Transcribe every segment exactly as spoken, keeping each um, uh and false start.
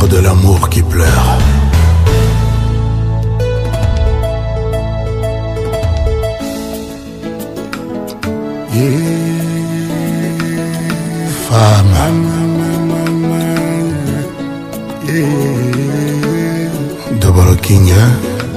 Lettre de l'amour qui pleure. Yeah. Femme. Yeah. Double King, hein?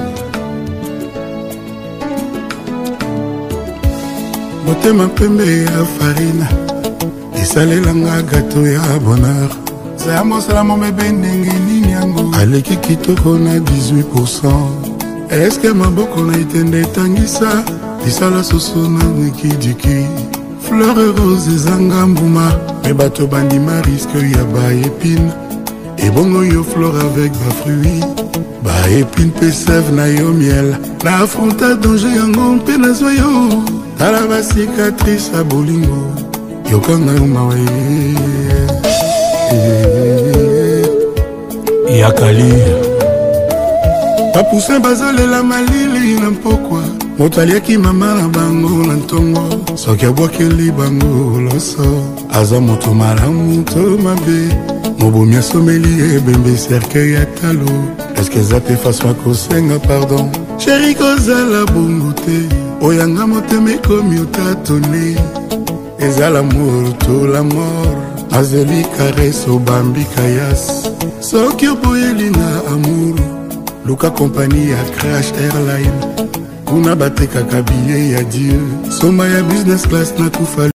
Motema pembe ya farina esalelanga gato ya bonheur. Saya mosala momebe ndenge nini yango aleki kitoko na dix-huit pour cent. Eske maboko na itende etangisa lisala soso na nikidiki. Fleur rose ezanga mbuma me bato bandima riske ya baépine. Ebongo yo fleur avec bafruit baépine pe sève na yo miel. Na affronta danger yango mpe nazwa yo tala ba cicatrice a bolingo yokanga yo mawe yakali bapoussin bazolela malili na mpokwa moto aliaki mama na bango na ntongo soki abwakeli bango loso aza moto malamu to mabe mobomi asomeli ebembe cercueil ya talo eske eza te faso akosenga pardon sheri kozala bongo te oyanga motema ekomi otatone eza l'amour to la mort azeli karese obambi kayas soki oboyeli na amour luka kompani ya crash airline kuna batekaka biye ya dieu soma ya business class na kufa